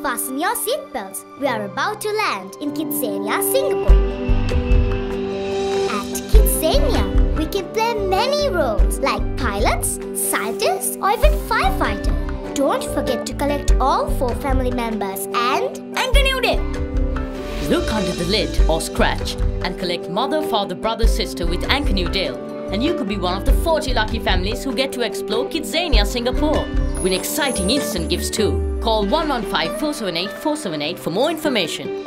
Fasten your seatbelts. We are about to land in Kidzania, Singapore. At Kidzania, we can play many roles like pilots, scientists, or even firefighter. Don't forget to collect all 4 family members and Anchor Newdale. Look under the lid or scratch and collect mother, father, brother, sister with Anchor Newdale. And you could be one of the 40 lucky families who get to explore Kidzania, Singapore. With exciting instant gifts too. Call 115 478 478 for more information.